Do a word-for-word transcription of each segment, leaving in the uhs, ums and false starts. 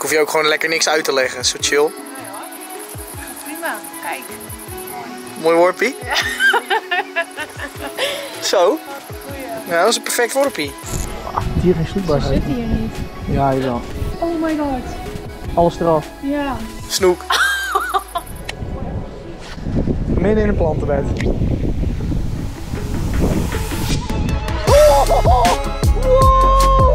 Ik hoef je ook gewoon lekker niks uit te leggen, zo chill. Nee hoor. Prima, kijk. Mooi. Mooi worpie. Ja. Zo. Goeie. Ja, dat is een perfect worpie. Hier geen snoekbaar. Ze zitten hier niet. Ja, jawel. Oh my god. Alles eraf. Ja. Snoek. Midden in een plantenbed. Oh, oh, oh. Wow.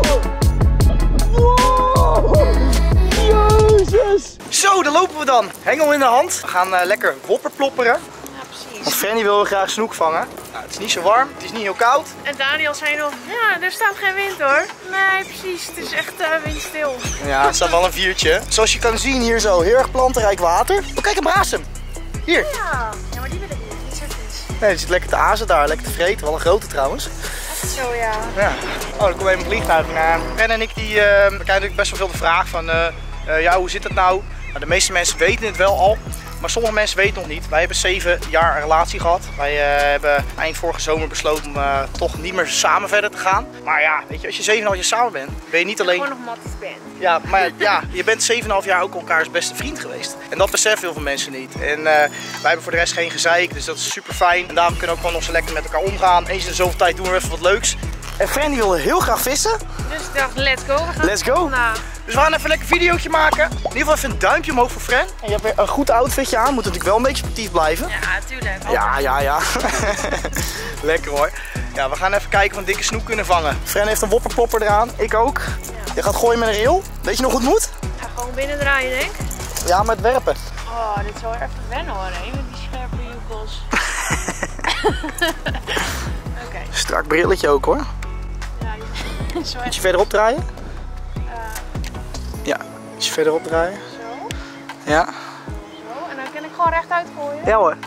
Wow. Jezus. Zo, daar lopen we dan. Hengel in de hand. We gaan uh, lekker wopperplopperen. Ja, precies. Want Franny wil graag snoek vangen. Nou, het is niet zo warm, het is niet heel koud. En Daniel zei nog, ja, er staat geen wind hoor. Nee, precies. Het is echt uh, windstil. Ja, er staat wel een viertje. Zoals je kan zien hier zo, heel erg plantenrijk water. Oh, kijk, een brasem. Hier. Ja. Ja, maar die wil ik niet. Die is zo vies. Nee, die zit lekker te azen daar, lekker te vreten. Wel een grote trouwens. Echt zo, ja. Ja. Oh, er komt even een vliegtuig naar. Ren en ik die, uh, we krijgen natuurlijk best wel veel de vraag van, uh, uh, ja, hoe zit het nou? Nou? De meeste mensen weten het wel al, maar sommige mensen weten nog niet. Wij hebben zeven jaar een relatie gehad. Wij uh, hebben eind vorige zomer besloten om uh, toch niet meer samen verder te gaan. Maar ja, weet je, als je zeven komma vijf jaar samen bent, ben je niet alleen... Gewoon nog matties bent. Ja, maar ja, je bent zeven komma vijf jaar ook elkaars beste vriend geweest. En dat beseffen heel veel mensen niet. En uh, wij hebben voor de rest geen gezeik, dus dat is super fijn. En daarom kunnen we ook gewoon nog zo lekker met elkaar omgaan. Eens in de zoveel tijd doen we even wat leuks. En Franny wilde heel graag vissen. Dus ik dacht, let's go. We gaan Let's go. Nou. Dus we gaan even een lekker videootje maken. In ieder geval even een duimpje omhoog voor Fran. En je hebt weer een goed outfitje aan. Moet natuurlijk wel een beetje sportief blijven. Ja, tuurlijk. Ja, ja, ja. Lekker hoor. Ja, we gaan even kijken of we een dikke snoek kunnen vangen. Fran heeft een wopperplopper eraan. Ik ook. Ja. Je gaat gooien met een reel. Weet je nog hoe het moet? Ik ga gewoon binnen draaien, denk ik. Ja, met werpen. Oh, dit is wel even wennen hoor, hè, met die scherpe joekels. Oké. Okay. Strak brilletje ook hoor. Ja, die is zo Moet echt... je verderop draaien? Uh, Ja, ietsje verderop draaien. zo. Ja. Zo. En dan kan ik gewoon rechtuit gooien. Ja hoor.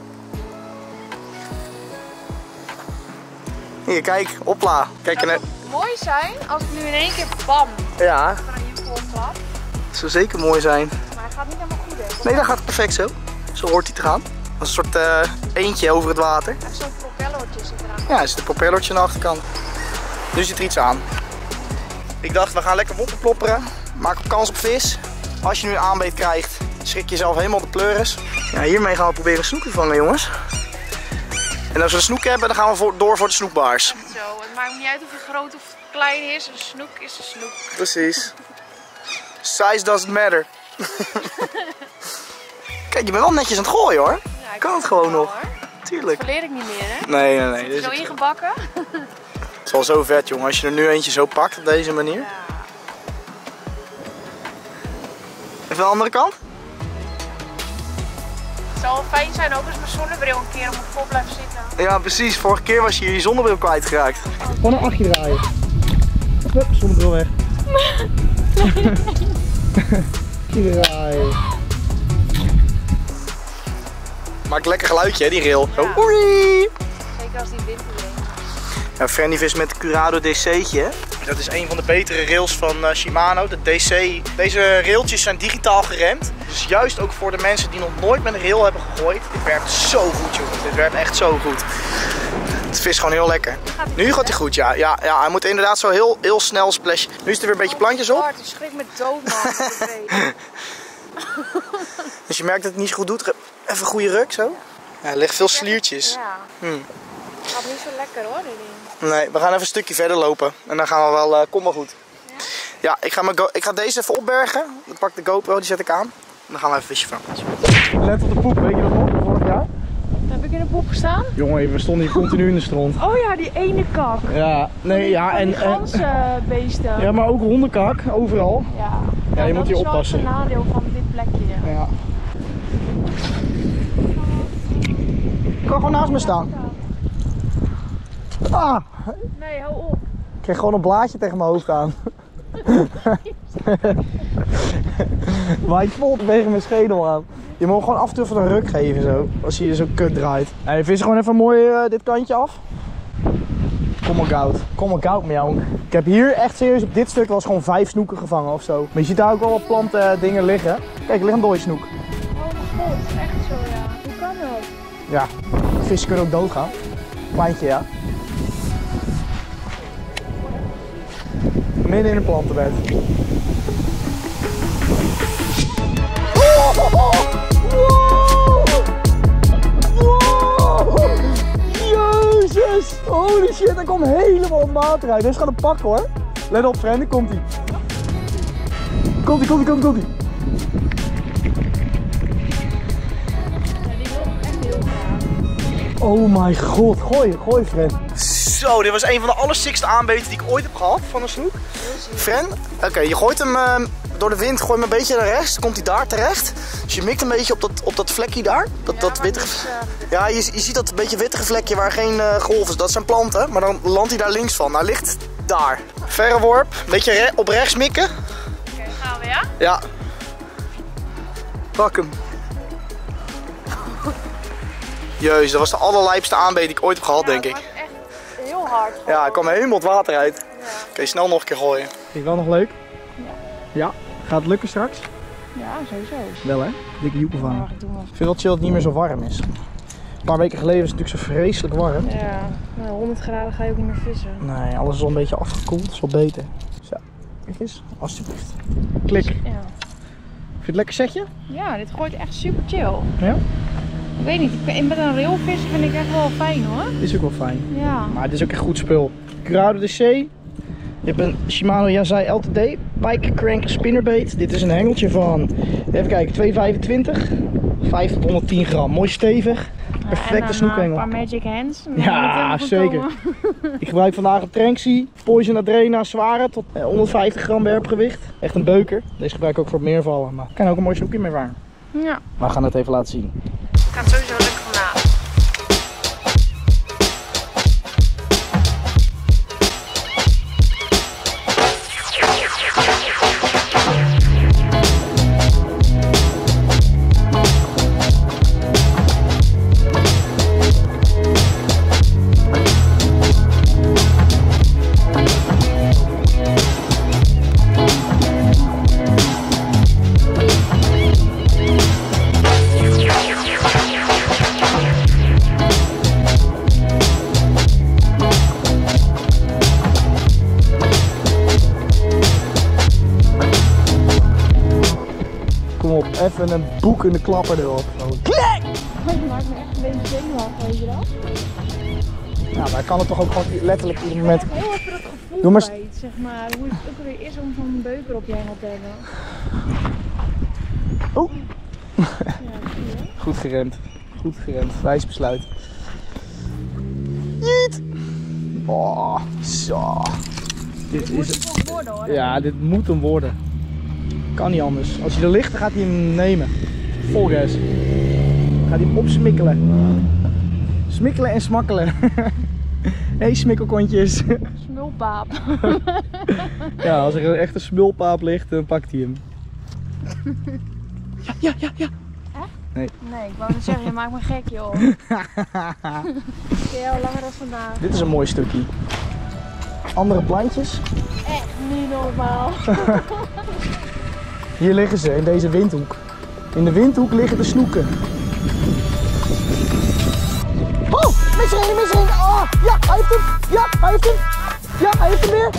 Hier, kijk. Hopla. Kijk Het er zou mooi zijn als ik nu in één keer bam Ja, van een joekel opklap. dat zou zeker mooi zijn. Maar hij gaat niet helemaal goed, hè. Nee, dat gaat perfect zo. Zo hoort hij te gaan. Als een soort uh, eentje over het water. Echt zo'n propellertje zit eraan. Ja, er zit een propellertje aan de achterkant. Nu zit er iets aan. Ik dacht, we gaan lekker wopperplopperen. Maak op kans op vis. Als je nu een aanbeet krijgt, schrik jezelf helemaal de pleuris. Ja, hiermee gaan we proberen een snoek te vangen, jongens. En als we een snoek hebben, dan gaan we voor, door voor de snoekbaars. Zo, het maakt me niet uit of hij groot of klein is. Een snoek is een snoek. Precies. Size doesn't matter. Kijk, je bent wel netjes aan het gooien hoor. Ja, ik Kan het het gewoon wel, nog. Hoor. Tuurlijk. Dat verleer ik niet meer, hè. Nee, nee, nee. Het Dit is zo is ingebakken. Het is wel zo vet, jongen. Als je er nu eentje zo pakt op deze manier. Ja. Even de andere kant. Het zal wel fijn zijn ook als mijn zonnebril een keer op mijn kop blijft zitten. Ja, precies. Vorige keer was je hier je zonnebril kwijtgeraakt. Gewoon een achtje draaien. Hup, zonnebril weg. Draaien. Maakt lekker geluidje, hè, die rail. Ja. Zo, oei. Zeker als die wind erin. Ja, Franny vis met het Curado D C'tje. Dat is een van de betere rails van uh, Shimano, de D C. Deze railtjes zijn digitaal geremd. Dus juist ook voor de mensen die nog nooit met een rail hebben gegooid. Dit werkt zo goed, jongens. Dit werkt echt zo goed. Het vis gewoon heel lekker. Gaat Nu gaat hij goed, ja. ja. Ja, hij moet inderdaad zo heel, heel snel splashen. Nu is er weer een beetje plantjes op. Oh, het schrik me dood, man. Dus je merkt dat het niet zo goed doet. Even een goede ruk zo. Ja, er liggen veel sliertjes. Ja, Hmm. het gaat niet zo lekker hoor, dit ding. Nee, we gaan even een stukje verder lopen. En dan gaan we wel, uh, kom maar goed. Ja? Ja, ik ga, mijn go ik ga deze even opbergen. Dan pak ik de GoPro, die zet ik aan. En dan gaan we even visje vangen. Let op de poep, weet je nog nog? Vorig jaar? Heb ik in de poep gestaan? Jongen, we stonden hier continu in de stront. Oh ja, die ene kak. Ja, nee, ja, en, Die ganzenbeesten. ja, maar ook hondenkak, overal. Ja, Ja, je moet hier oppassen. Dat is wel het nadeel van dit plekje. Ja. Je kan gewoon naast me staan. Ah, Nee, hou op. ik kreeg gewoon een blaadje tegen mijn hoofd aan. Waait vol tegen mijn schedel aan. Je moet gewoon af en toe even een ruk geven zo, als je je zo kut draait. Hey, vis gewoon even mooi uh, dit kantje af. Kom maar goud. Kom maar goud, jou. Ik heb hier echt serieus op dit stuk wel eens gewoon vijf snoeken gevangen of zo. Maar je ziet daar ook wel wat planten uh, dingen liggen. Kijk, er ligt een dode snoek. Oh mijn god, echt zo ja. Hoe kan dat? Ja, vissen kunnen ook doodgaan. Kleintje, ja. Midden in een plantenbed. Holy shit, hij komt helemaal op water uit. Deze gaat hem pakken hoor. Let op, vrienden, komt hij. Komt hij, komt hij, komt hij, komt hij. Oh my god, gooi, gooi Fren. Zo, dit was een van de allersikste aanbeten die ik ooit heb gehad van een snoek. Fren, oké, okay, je gooit hem uh, door de wind, gooi hem een beetje naar rechts, dan komt hij daar terecht. Dus je mikt een beetje op dat, op dat vlekje daar, dat, ja, dat wittige... Dus, uh, ja, je, je ziet dat een beetje wittige vlekje waar geen uh, golven is, dat zijn planten, maar dan landt hij daar links van. Nou, ligt daar. Verre worp, een beetje re op rechts mikken. Oké, okay, gaan we ja? Ja. Pak hem. Jezus, dat was de allerlijpste aanbeet die ik ooit heb gehad, ja, denk ik. Echt heel hard. Gewoon. Ja, ik kwam helemaal het water uit. Ja. Oké, okay, snel nog een keer gooien. Vind je wel nog leuk? Ja. Ja? Gaat het lukken straks? Ja, sowieso. Wel hè? Dikke joepen van. Ja, ik vind het wel chill dat het niet meer zo warm is. Een paar weken geleden was het natuurlijk zo vreselijk warm. Ja, nou, honderd graden ga je ook niet meer vissen. Nee, alles is al een beetje afgekoeld. Dat is wel beter. Zo, kijk eens. Alsjeblieft. Klik. Ja. Vind je het lekker setje? Ja, dit gooit echt super chill. Ja? Ik weet niet, met een railvis vind ik echt wel fijn hoor. Is ook wel fijn. Ja. Maar het is ook echt goed spul. Curado de Zee. Je hebt een Shimano Yazai L T D Pike Crank spinnerbait. Dit is een hengeltje van, even kijken, twee vijfentwintig. vijf tot honderdtien gram. Mooi stevig. Perfecte snoekhengel. Een paar Magic Hands. Ja, zeker. Ik gebruik vandaag een Tranksy Poison Adrena zware tot honderdvijftig gram werpgewicht. Echt een beuker. Deze gebruik ik ook voor het meervallen. Maar kan ook een mooi snoekje mee varen. Ja. Maar we gaan het even laten zien. Het gaat sowieso lukken vandaag. Even een boekende klapper erop. Zo. Klik! Het maakt me echt een beetje zenuwachtig, weet je dat? Ja, maar kan het toch ook gewoon letterlijk ieder moment... Ik heb heel even dat gevoel Doe maar... kwijt, zeg maar. Hoe het ook weer is om zo'n beuker op je hengel te hebben. Oh! Ja, goed geremd. Goed geremd. Wijs besluit. Jeet! Oh, zo. Dit, dit is moet het worden hoor. Ja, dit moet hem worden. Kan niet anders. Als hij er ligt, dan gaat hij hem nemen. Vol gas. Gaat hij hem opsmikkelen. Smikkelen en smakkelen. Hé hey, smikkelkontjes. Smulpaap. Ja, als er een echte smulpaap ligt, dan pakt hij hem. Ja, ja, ja, ja. Echt? Nee. Nee, ik wou net zeggen, je maakt me gek joh. Ken jij al langer dan vandaag? Dit is een mooi stukje. Andere plantjes. Echt niet normaal. Hier liggen ze, in deze windhoek. In de windhoek liggen de snoeken. Oh, mis erin, mis erin. Oh, ja, hij heeft hem. Ja, hij heeft hem. Ja, hij heeft hem weer.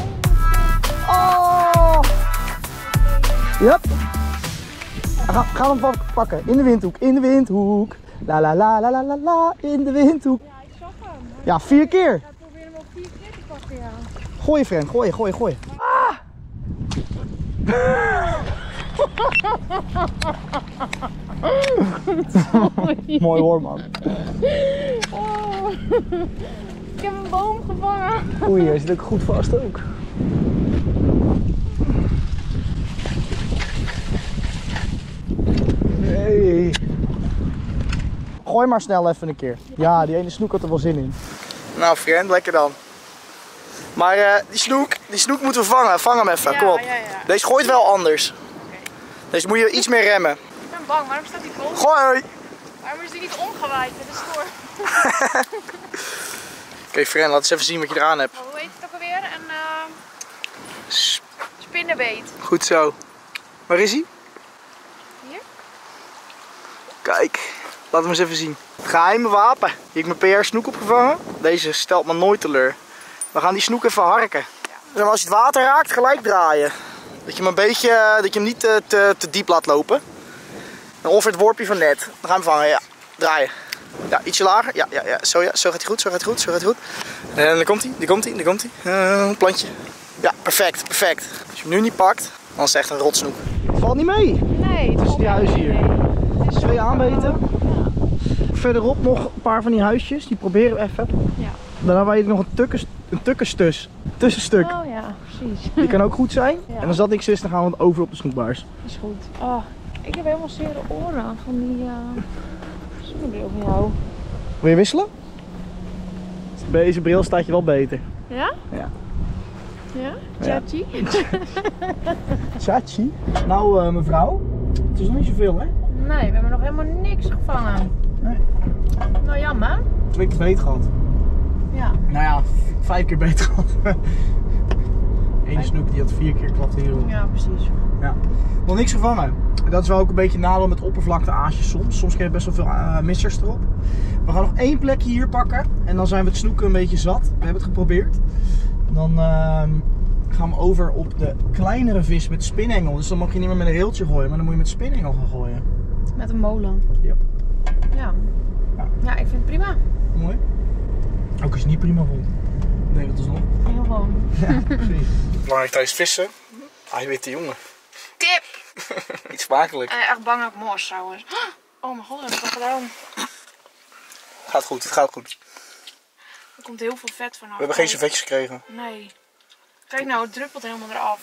Oh. Yep. Ga, gaan we hem pakken. In de windhoek, in de windhoek. La la la la la la la, in de windhoek. Ja, ik zag hem. Ja, vier keer. Ik ga proberen hem op vier keer te pakken, ja. Gooi je, vriend, gooi je, gooi je, gooi je. Ah! Mooi hoor, man. Oh. Ik heb een boom gevangen. Oei, hij zit ook goed vast ook. Nee. Gooi maar snel even een keer. Ja, die ene snoek had er wel zin in. Nou, vriend, lekker dan. Maar uh, die snoek, die snoek moeten we vangen. Vang hem even, ja, kom op. Ja, ja. Deze gooit wel anders. Okay. Deze moet je iets meer remmen. Ik ben bang, waarom staat die boom? Gooi! Waarom is die niet omgewaaid met de stoor? Oké, okay, vriend, laat eens even zien wat je eraan hebt. Oh, hoe heet het ook alweer? Een uh, spinnenbeet. Goed zo. Waar is hij? Hier? Kijk, laat hem eens even zien. Het geheime wapen. Hier heb ik mijn P R snoek opgevangen. Deze stelt me nooit teleur. We gaan die snoek even harken. Ja. Als je het water raakt, gelijk draaien. Dat je hem een beetje, dat je hem niet te, te, te diep laat lopen. En ongeveer het worpje van net. Dan gaan we vangen, ja. Draaien. Ja, ietsje lager. Ja, ja, ja. Zo, ja. Zo gaat hij goed, zo gaat hij goed, zo gaat hij goed. En dan komt hij, daar komt hij, daar komt hij. Uh, plantje. Ja, perfect, perfect. Als je hem nu niet pakt, dan is het echt een rotsnoek. Het valt niet mee. Nee, het tussen die huizen hier. Het is twee aanbeten. Ja. Verderop nog een paar van die huisjes. Die proberen we even. Ja. Daarna waar je nog een, tukkes, een tukkenstus. Tussenstuk. Oh ja, precies. Die kan ook goed zijn. Ja. En als dat niks is, dan gaan we over op de snoekbaars. Dat is goed. Oh, ik heb helemaal zere oren van die uh, zonnebril van jou. Wil je wisselen? Bij deze bril staat je wel beter. Ja? Ja. Ja? Chachi? Chachi? Nou uh, mevrouw, het is nog niet zoveel hè? Nee, we hebben nog helemaal niks gevangen. Nee. Nou jammer. Twee keer beter gehad. Ja. Nou ja, vijf keer beter gehad. Eén snoek die had vier keer klapte hierop. Ja, precies. Ja. Nog niks gevangen. Dat is wel ook een beetje een nadeel met oppervlakte aasjes soms. Soms krijg je best wel veel uh, missers erop. We gaan nog één plekje hier pakken en dan zijn we het snoeken een beetje zat. We hebben het geprobeerd. Dan uh, gaan we over op de kleinere vis met spinengel. Dus dan mag je niet meer met een reeltje gooien, maar dan moet je met spinengel gaan gooien. Met een molen. Yep. Ja. Ja. Ja, ik vind het prima. Mooi. Ook als je het niet prima vond. Nee, dat is nog. Heel gewoon. Ja, precies. Belangrijk tijdens vissen. Hij weet de jongen. Kip! Iets smakelijk. Uh, echt bang dat ik mors trouwens. Oh mijn god, wat heb ik dat gedaan? Het gaat goed, het gaat goed. Er komt heel veel vet vanaf. We hebben geen servetjes gekregen. Nee. Kijk nou, het druppelt helemaal eraf.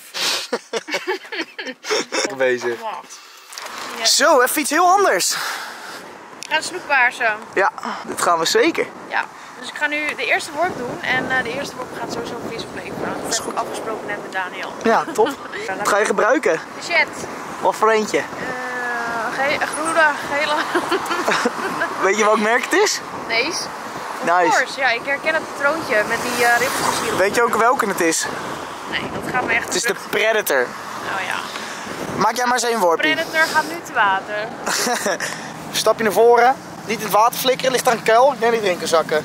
Bezig. Ja. Zo, even iets heel anders. We gaan snoekbaarsen. Ja, dit gaan we zeker. Ja, dus ik ga nu de eerste worp doen. En uh, de eerste worp gaat sowieso vis opleveren. Dat heb ik afgesproken net met Daniel. Ja, top. Wat ga je gebruiken? De chat. Wat voor eentje? Uh, ge groene, gele. Weet je welk merk het is? Deze. Nice. Course. Ja, ik herken het patroontje met die uh, ribbeltjes hierop. Weet je ook welke het is? Nee, dat gaat me echt. Het is de Predator. Nou ja. Maak jij maar eens een worpie. Predator gaat nu te water. Stap je naar voren, niet in het water flikkeren, ligt daar een kuil, ik denk niet erin kan zakken.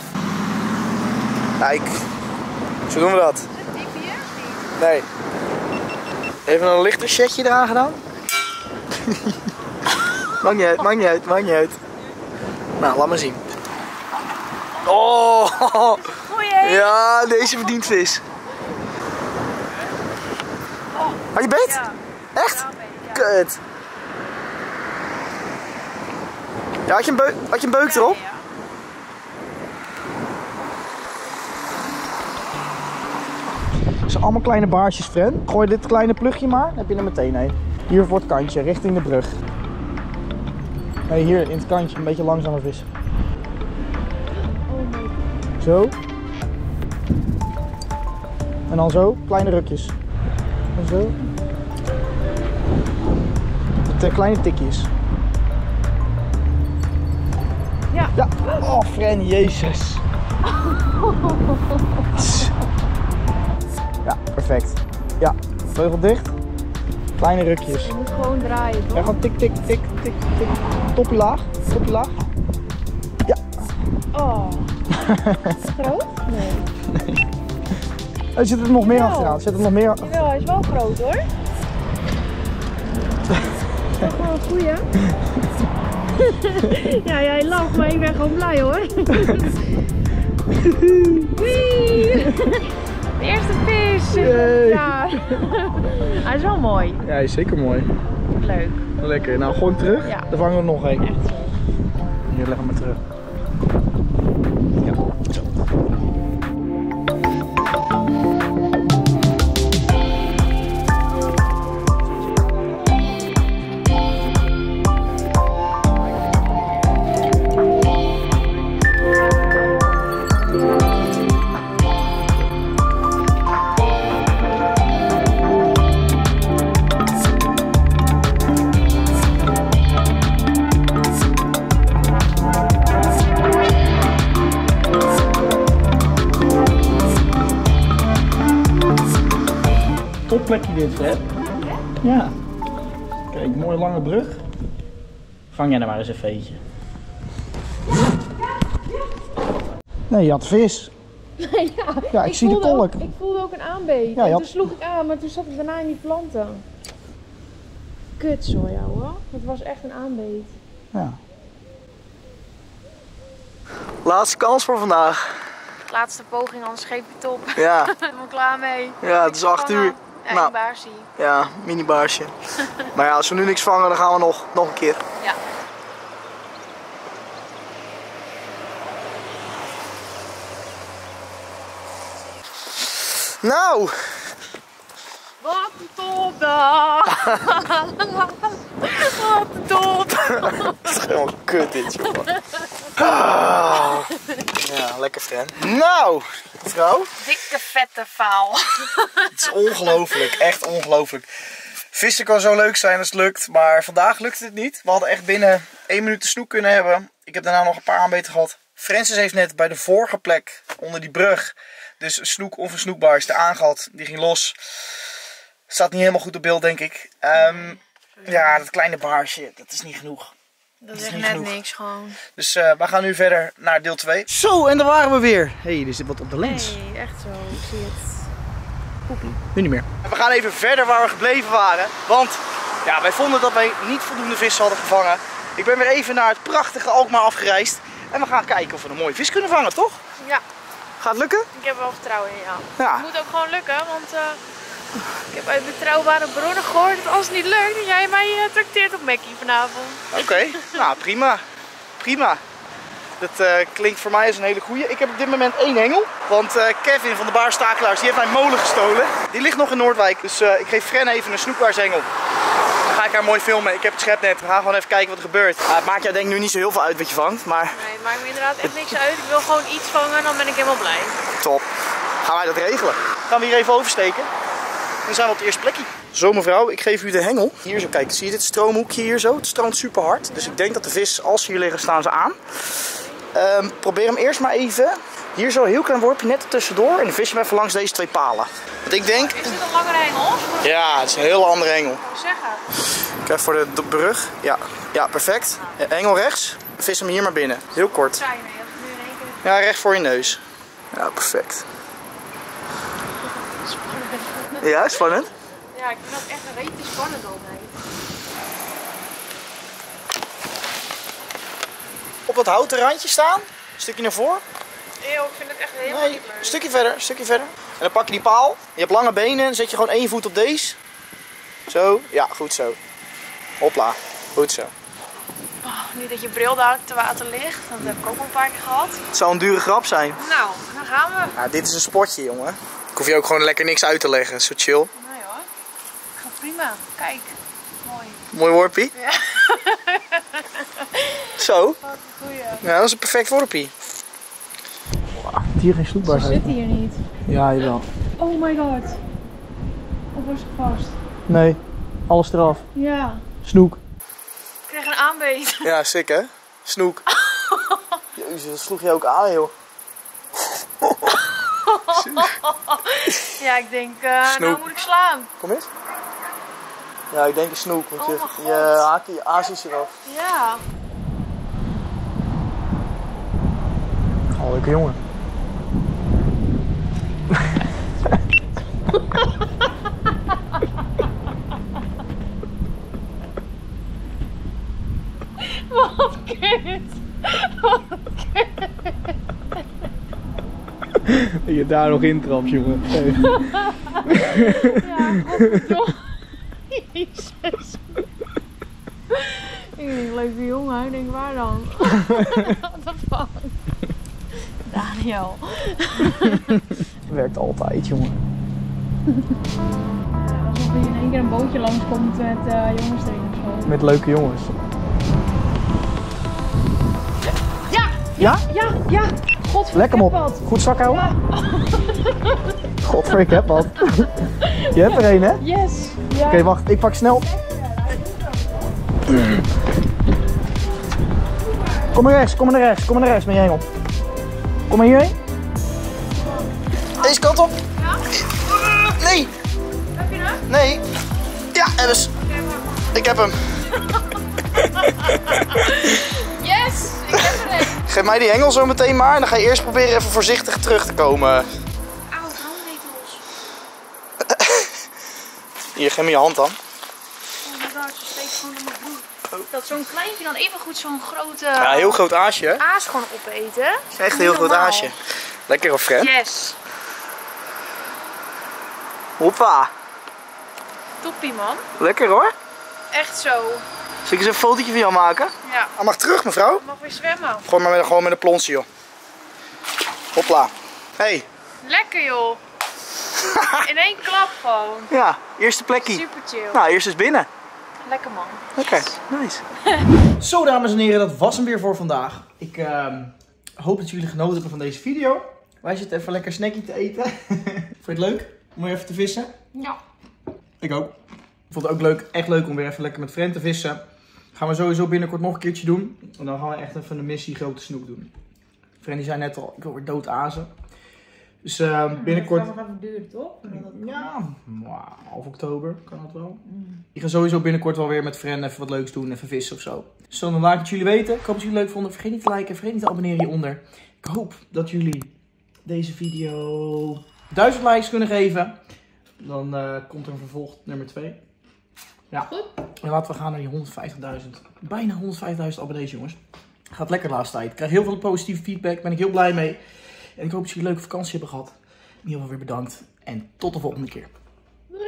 Kijk, zo doen we dat. Is het diep hier? Nee. Even een lichter setje eraan gedaan. Maakt niet uit, maakt niet uit, maakt niet uit. Nou, laat maar zien. Oh! Goeie! Ja, deze verdient vis. Had je beet? Ja. Echt? Ja, ja. Kut. Ja, had je een, beuk, had je een beuk erop? Ja, ja. Het zijn allemaal kleine baarsjes, friend. Gooi dit kleine plugje maar, dan heb je er meteen een. Hier voor het kantje, richting de brug. Nee, hier in het kantje, een beetje langzamer vissen. Oh my god. Zo. En dan zo, kleine rukjes. En zo. Met kleine tikjes. Ja. Ja. Oh, Fren, jezus. Ja, perfect. Ja, vleugel dicht. Kleine rukjes. Je moet gewoon draaien, toch? Ja, gewoon tik, tik, tik, tik, tik. Toppie laag, toppie laag. Ja. Oh. Is het groot? Nee. Nee. Er zit er nog meer Jawel. achteraan. Er zit er nog meer. Jawel, hij is wel groot hoor. Is dat gewoon een goeie? Ja, jij lacht, maar ik ben gewoon blij hoor. Wee! De eerste vis! Yay. Ja. Hij is wel mooi. Ja, hij is zeker mooi. Leuk. Lekker. Nou, gooi hem terug. Ja. Dan vangen we er nog één. Echt zo. Hier, leg hem maar terug. Ja, zo. Topplekje dit, Fred. Ja. Kijk, mooie lange brug. Vang jij er maar eens een veetje. Nee, je had vis. Ja, Ja, ik zie de voelde kolk. ook- ik voelde ook een aanbeet. Ja, en je toen had- sloeg ik aan, maar toen zat ik daarna in die planten. Kut zo, jou hoor. Het was echt een aanbeet. Ja. Laatste kans voor vandaag. Laatste poging, anders geef je het op. Ja. Helemaal klaar mee. Ja, het is acht uur. Ja, Nou. een baarsie. Ja, mini baarsje. Maar ja, als we nu niks vangen, dan gaan we nog, nog een keer. Ja. Nou. Wat een topdag! Wat een top! Het is helemaal kut dit, joh. Ah. Ja, lekker fan. Nou, vrouw. Dikke vette faal. Het is ongelooflijk, echt ongelooflijk. Vissen kan zo leuk zijn als het lukt, maar vandaag lukte het niet. We hadden echt binnen één minuut de snoek kunnen hebben. Ik heb daarna nog een paar aanbeten gehad. Francis heeft net bij de vorige plek, onder die brug, dus een snoek of een snoekbaar is er aangehad. Die ging los. Staat niet helemaal goed op beeld, denk ik. Um, ja, dat kleine baarsje, dat is niet genoeg. Dat is echt net genoeg. niks gewoon. Dus uh, we gaan nu verder naar deel twee. Zo, en daar waren we weer. Hé, hey, er zit wat op de lens. Nee, echt zo. Ik zie het. Poepie. Nu niet meer. We gaan even verder waar we gebleven waren. Want ja, wij vonden dat wij niet voldoende vis hadden gevangen. Ik ben weer even naar het prachtige Alkmaar afgereisd. En we gaan kijken of we een mooie vis kunnen vangen, toch? Ja. Gaat het lukken? Ik heb wel vertrouwen in jou. Ja. Het moet ook gewoon lukken, want uh, ik heb uit betrouwbare bronnen gehoord dat als het niet lukt, dat jij mij uh, trakteert op Mackie vanavond. Oké, okay. Nou prima. Prima. Dat uh, klinkt voor mij als een hele goeie. Ik heb op dit moment één hengel. Want uh, Kevin van de Baarstakelaars, die heeft mijn molen gestolen. Die ligt nog in Noordwijk. Dus uh, ik geef Fren even een snoekbaarshengel. Dan ga ik haar mooi filmen. Ik heb het schepnet. We gaan gewoon even kijken wat er gebeurt. Uh, het maakt jou denk ik nu niet zo heel veel uit wat je vangt. Maar... Nee, het maakt me inderdaad echt niks uit. Ik wil gewoon iets vangen en dan ben ik helemaal blij. Top. Gaan wij dat regelen. Gaan we hier even oversteken. Dan zijn we op het eerste plekje. Zo mevrouw, ik geef u de hengel. Hier zo, kijk, zie je dit stroomhoekje hier zo? Het stroomt super hard. Dus ik denk dat de vis, als ze hier liggen, staan ze aan. Um, probeer hem eerst maar even. Hier zo, heel klein worpje net tussendoor. En dan vis je hem even langs deze twee palen. Want ik denk... Is dit een langere hengel? Ja, het is een hele andere hengel. Ik wou zeggen. Kijk voor de, de brug. Ja, ja perfect. Hengel rechts. Vis hem hier maar binnen. Heel kort. Saai mee, als ik nu in één keer... Ja, recht voor je neus. Ja, perfect. Spannend. Ja, spannend. Ja, ik vind dat echt een reetje spannend altijd. Op dat houten randje staan. Een stukje naar voren. Eeuw, ik vind het echt helemaal Nee, niet leuk. een stukje verder, een stukje verder. En dan pak je die paal. Je hebt lange benen. Dan zet je gewoon één voet op deze. Zo. Ja, goed zo. Hopla. Goed zo. Oh, nu dat je bril daar te water ligt. Dat heb ik ook al een paar keer gehad. Het zou een dure grap zijn. Nou, dan gaan we. Ja, dit is een sportje, jongen. Ik hoef je ook gewoon lekker niks uit te leggen. Zo chill. Nee hoor. Gaat prima. Kijk. Mooi. Mooi worpie. Ja. Zo. Wat een goeie. Ja, dat is een perfect worpie. Wow, hier geen snoekbaar Ze zitten hier niet. Ja, jawel. Oh my god. Of was ik vast? Nee, alles eraf. Ja. Snoek. Ik kreeg een aanbeet. Ja, sick hè? Snoek. Jezus, dat sloeg je ook aan, joh. Ja, ik denk, uh, Snoek. nou moet ik slaan. Kom eens. Ja, ik denk een snoek, want Oh je, mijn God. je haak je aas is eraf. Ja. Oh, leuke jongen. Wat kut. Wat kut. Je daar nog in trapt, jongen. Ja, godverdomme. Jezus. Ik denk, leuke jongen. Ik denk, waar dan? What the fuck? Daniel. Werkt altijd, jongen. Ja, alsof er in één keer een bootje langskomt met uh, jongens erin of zo. Met leuke jongens. Ja! Ja? Ja! Ja! Godver, Lekker ik op. heb wat. Goed zak houden. Godver, ik heb wat. Je hebt er een, hè? Oké, Yes! Ja. okay, wacht. Ik pak snel. Kom maar rechts, kom maar naar rechts, kom maar naar rechts met je hengel. Kom maar hierheen. Deze kant op. Ja? Nee, Heb je hem? nee. Ja, Ebbes. Ik heb hem. Yes! Ik heb er een. Geef mij die hengel zo meteen maar en dan ga je eerst proberen even voorzichtig terug te komen. Auw, het hand niet los. Hier, geef me je hand dan. Oh my god, ze steekt gewoon in mijn broek. dat zo'n kleintje dan even goed zo'n grote Ja, heel groot aasje, hè? aas gewoon opeten. Echt een heel groot aasje. Lekker of Fren? Yes. Hoppa. Toppie, man. Lekker hoor. Echt zo. Zal ik eens een fotootje van jou maken? Ja. Hij mag terug, mevrouw. Mag weer zwemmen. Gewoon, maar met, gewoon met een plonsje, joh. Hopla. Hey. Lekker, joh. In één klap gewoon. Ja, eerste plekje. Super chill. Nou, eerst is binnen. Lekker, man. Oké, nice. Zo, dames en heren, dat was hem weer voor vandaag. Ik uh, hoop dat jullie genoten hebben van deze video. Wij zitten even lekker snackje te eten. Vond je het leuk om weer even te vissen? Ja. Ik ook. Ik vond het ook leuk, echt leuk om weer even lekker met Fren te vissen. Gaan we sowieso binnenkort nog een keertje doen. En dan gaan we echt even een missie grote snoek doen. Fren die zei net al, ik wil weer dood azen. Dus uh, binnenkort... Dat gaat nog even duren, toch? Ja, wow, half oktober kan dat wel. Mm. Ik ga sowieso binnenkort wel weer met Fren even wat leuks doen, even vissen of zo. Dus dan laat ik het jullie weten. Ik hoop dat jullie het leuk vonden. Vergeet niet te liken, vergeet niet te abonneren hieronder. Ik hoop dat jullie deze video duizend likes kunnen geven. Dan uh, komt er een vervolg nummer twee. Ja. Goed. En laten we gaan naar die honderdvijftigduizend. Bijna honderdvijftigduizend abonnees, jongens. Gaat lekker de laatste tijd. Ik krijg heel veel positieve feedback. Daar ben ik heel blij mee. En ik hoop dat jullie een leuke vakantie hebben gehad. In ieder geval weer bedankt. En tot de volgende keer. Doei.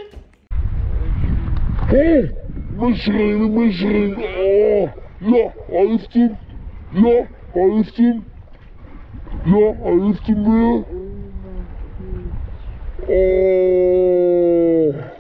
Oh, misschien, misschien. Oh, ja, hij heeft hem. Ja, hij heeft hem. Ja, hij heeft hem weer. Oh.